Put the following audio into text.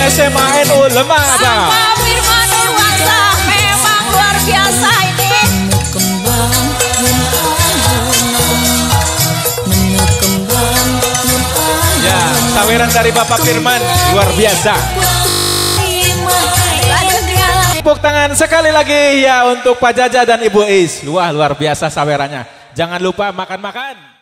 SMA NU Lemada. Pak Firman Dewasa memang luar biasa ini. Ya, saweran dari Bapak Firman luar biasa. Tepuk tangan sekali lagi ya untuk Pak Jaja dan Ibu Is. Luar biasa sawerannya. Jangan lupa makan-makan.